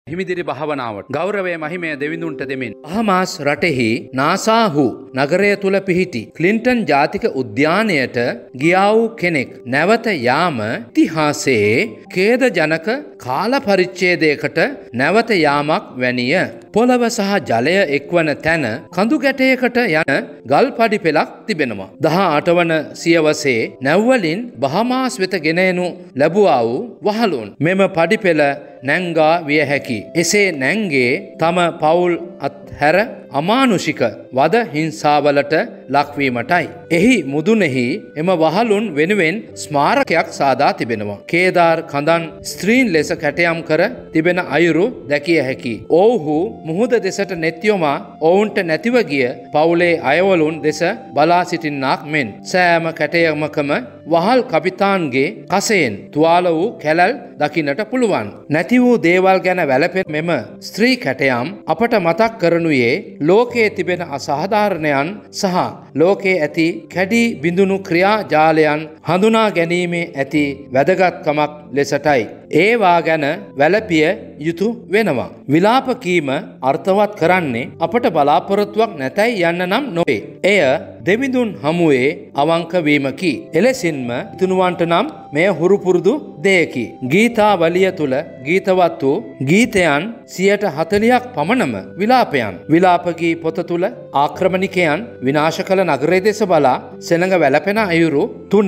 හිමිදිරි භාවනාවට ගෞරවය මහිමය දෙවිඳුන්ට දෙමින් බහමාස් රටෙහි නාසාහු නගරය තුල පිහිටි ක්ලින්ටන් ජාතික උද්‍යානයට ගියා වූ කෙනෙක් නැවත යාම ඉතිහාසයේ ඛේදජනක කාල පරිච්ඡේදයකට නැවත යාමක් වැනිය. පොළව සහ ජලය එක්වන තැන කඳු ගැටයකට යන ගල් පඩි පෙළක් තිබෙනවා. 18 වන සියවසේ නැව්වලින් බහමාස් වෙත ගෙන එනු ලැබුවා වූ වහලුන් මෙම පඩි පෙළ නැංගා විය හැකි. එසේ නැංගේ තම පවුල් අත්හැර අමානුෂික වද හිංසාවලට ලක්වීමටයි. එහි මුදුනෙහි එම වහලුන් වෙනුවෙන් ස්මාරකයක් සාදා තිබෙනවා. කේදාර් කඳන් ස්ත්‍රීන් ලෙස කැටයම් කර තිබෙන අයුරු දැකිය හැකි. ඔවුහු මුහුද දෙසට නෙත් යොමා ඔවුන්ට නැතිව ගිය පවුලේ අයවලුන් දෙස බලා සිටින්නාක් මෙන් සෑම කැටයමකම වහල් කපිතාන්ගේ කසයෙන් තුවාල වූ කැලල් දකින්නට පුළුවන්. නැති වූ දේවල් ගැන වැළපෙන මෙම ස්ත්‍රී කැටයම් අපට මතක් කරනුයේ ලෝකයේ තිබෙන අසාධාරණයන් සහ ලෝකයේ ඇති කැඩී බිඳුණු ක්‍රියාජාලයන් හඳුනා ගැනීමේ ඇති වැදගත්කමක් ලෙසටයි. ඒවා ගැන වැළපිය යුතු වෙනවා. විලාප කීම අර්ථවත් කරන්නේ අපට බලාපොරොත්තුවක් නැතයි යන්න නම් නොවේ. එය දෙවිඳුන් හමුවේ අවංක වීමකි. එලෙසින්ම තුනුවන්ට නම් මෙය හුරු පුරුදු දෙයකි. ගීතාවලිය තුල ගීතවත් වූ ගීතයන් 40%ක් පමණම විලාපයන්. විලාප ගී පොත තුල ආක්‍රමණිකයන් විනාශ කළ නගරයේ දෙස බලා සෙනඟ වැළපෙන අයුරු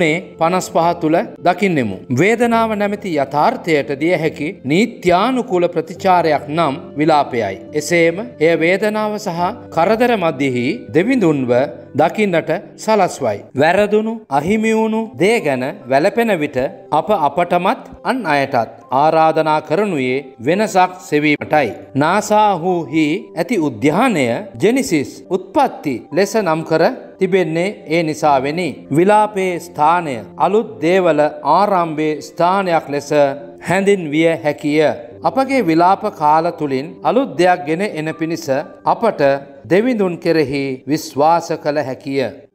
3:55 තුල දකින්නෙමු. වේදනාව නැමැති යථාර්ථයට දිය හැකි නීත්‍යානුකූල ප්‍රතිචාරයක් නම් විලාපයයි. එසේම එය වේදනාව සහ කරදර මැදෙහි දෙවිඳුන්ව දකින්නට සලස්වයි. වැරදුණු අහිමි වුණු දේ ගැන වැළපෙන විට අප අපටමත් අන් අයටත් ආරාධනා කරනුයේ වෙනසක් සෙවීමටයි. නාසාහුහි ඇති උද්‍යානය ජෙනිසිස් උත්පත්ති ලෙස නම් කර තිබෙන්නේ ඒ නිසාවෙනි. විලාපේ ස්ථානය අලුත් දේවල ආරම්භයේ ස්ථානයක් ලෙස හැඳින්විය හැකිය. අපගේ විලාප කාල තුලින් අලුත් දෙයක් ගෙන එන පිණිස අපට දෙවිඳුන් කෙරෙහි විශ්වාස කළ හැකිය.